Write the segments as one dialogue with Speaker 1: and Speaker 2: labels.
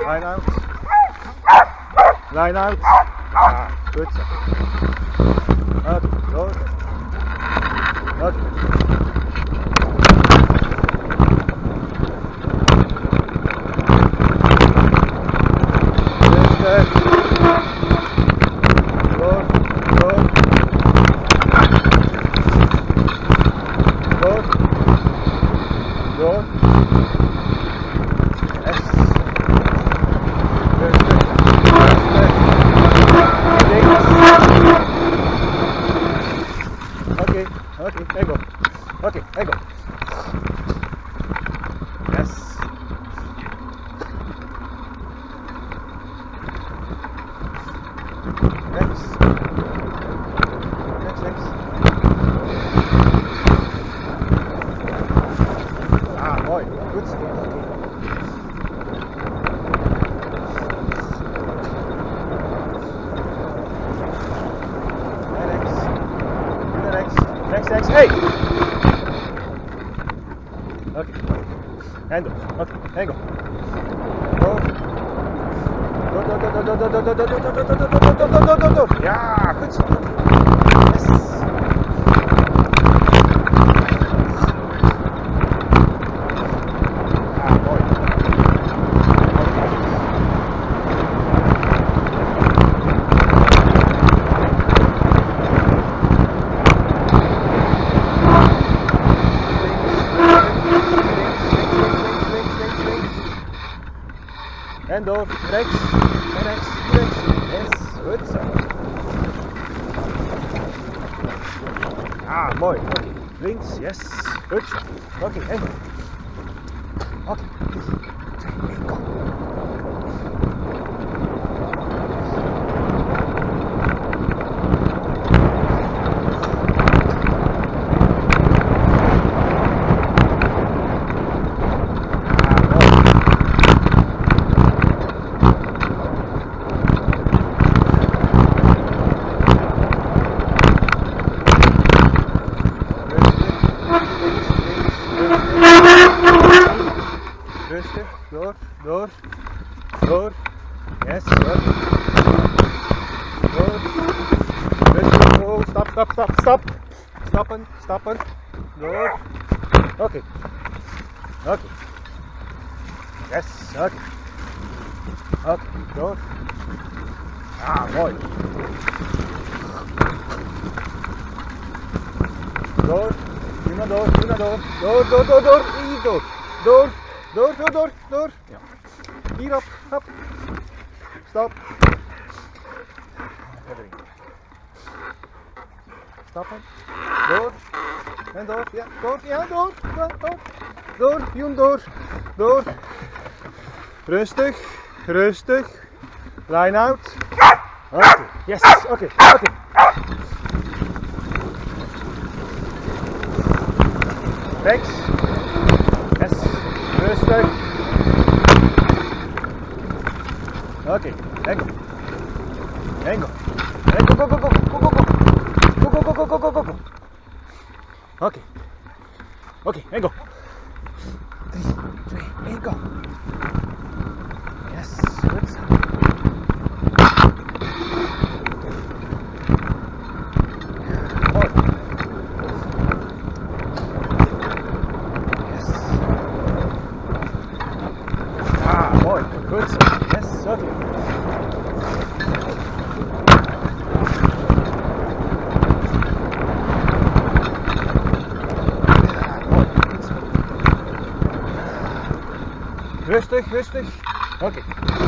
Speaker 1: Line out. Line out. Ah, good. Okay, go. Okay. Okay, there you go. Okay, there you go. Yes. Next. Next. Ah, mooi. Goed. Next. Hey! Okay. Handle. Okay, hang on. Go. Ja, goed zo. Yes. Ah, mooi. En door, rechts, rechts. Yes, goed zo. Ah, mooi. Oké, links, yes. Goed zo. Oké, en door. Oké, 3, 2, 1, go. Rustig, door. Yes, door. Rustig, oh, stap. Stappen. Door. Oké. Yes, oké, door. Ah, mooi. Door. Prima door. Door. Ja. Hierop, hop. Stop. Verder in. Stappen. Door. En door. Ja, door. Rustig. Line out. Oké. Yes. Oké. Rechts. Yes. Rustig. Oké. Hang on. Go. Oké, hang on. 3, 2, 1, go. Yes. Goed zo. Mooi. Mooi, goed zo. Yes, oké. Rustig. Oké.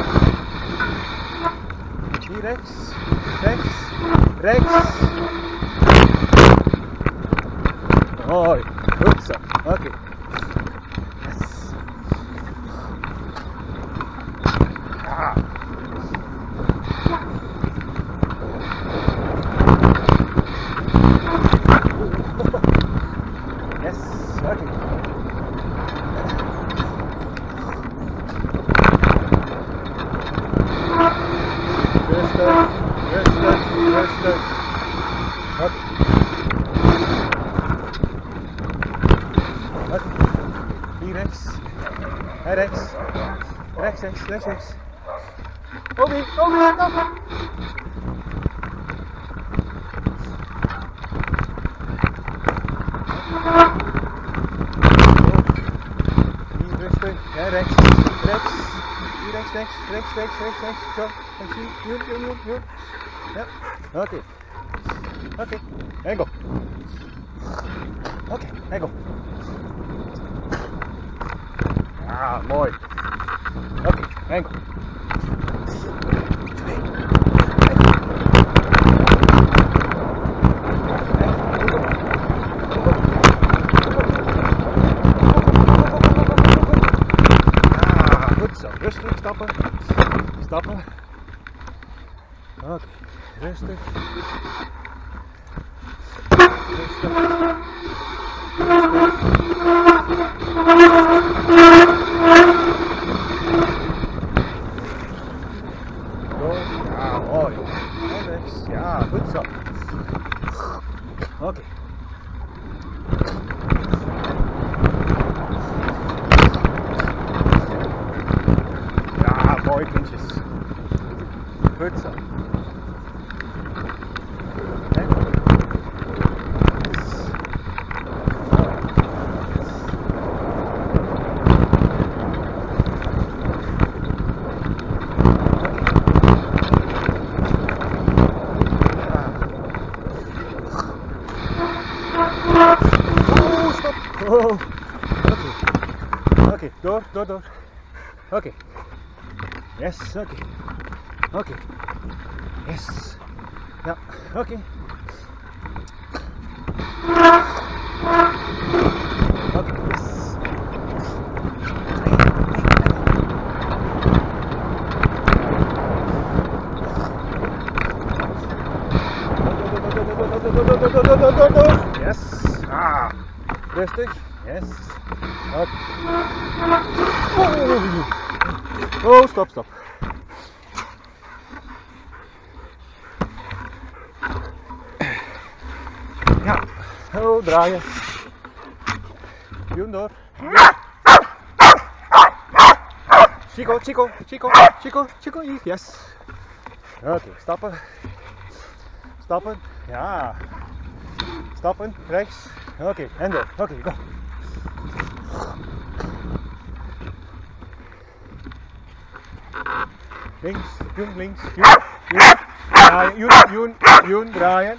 Speaker 1: Hier rechts. Mooi, goed zo. Oké. Yes. Ah. Yes, oké. Rustig. Oké. Hier rechts. Rechts. Obi, kom. Hier rustig, ja, rechts. Hier rechts. Zo, en zie, Joen. Ja, oké. En go. En go. Ja, mooi. En go. Rustig, stappen. Oké, rustig. Ja, mooi. En rechts, ja, goed zo. Oké. Ja, mooi kindjes. Goed zo. Oh, oké, door. Oké. Yes, oké. Yes. Ja, oké. Yes. Door. Yes. Rustig. Yes. Up. Oh, stop. Ja. Oh, draaien. Joen door. Chico, yes. Oké, stappen. Ja. Stappen, rechts. Oké, en door. Oké, go. Links, Joen. Draaien, Joen, draaien.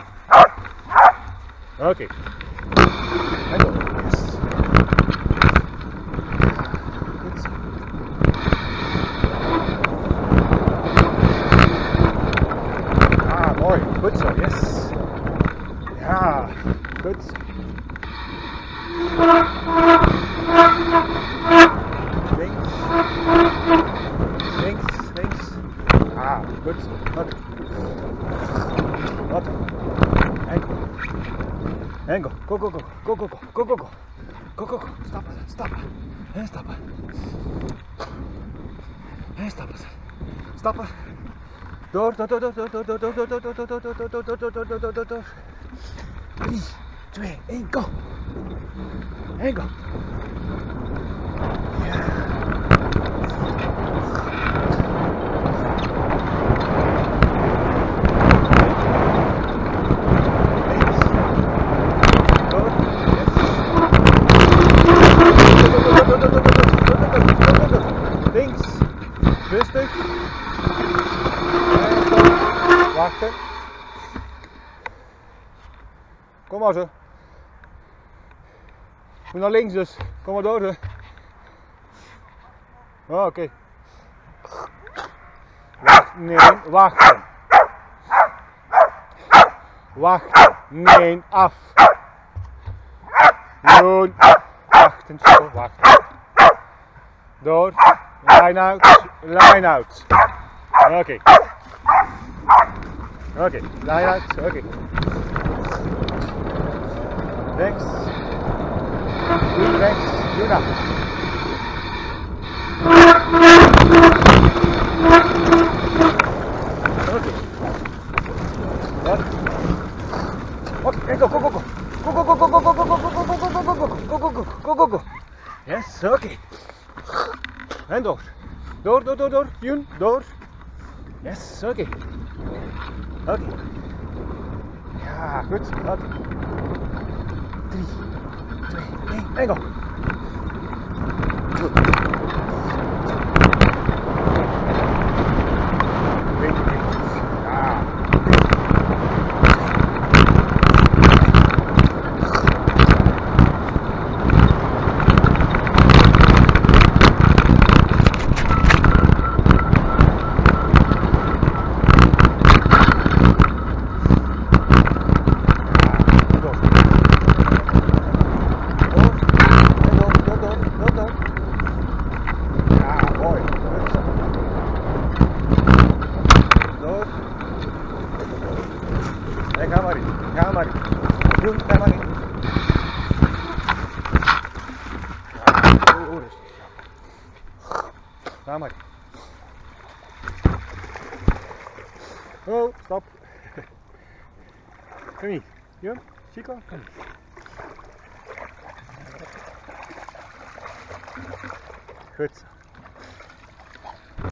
Speaker 1: Oké. En door. Yes. Goed zo. Mooi. Goed zo, yes. Ja, goed. Links. Goed. Wat? En go. Go. Stappen. En stappen. Door. 3, 2, 1, go. En go. Links, rustig. Wachten. Kom maar zo. Moet naar links dus. Kom maar door zo. Oh, oké. Wachten. Nee, af. Doen. Wachten. Door. Line out. Oké. Line out. Oké. Rechts. Doe dat. Oké, go. Go. Yes, oké. En door. Joen, door. Yes, oké. Oké. Ja, goed. Oké. 3, 2, 1, en go. Goed. Ja. En ga maar in, ga maar in. Doen, ga maar in. Ja, oh, rustig. Ga maar in. Oh, stop. Kom hier. Jum, Chico, kom hier. Goed.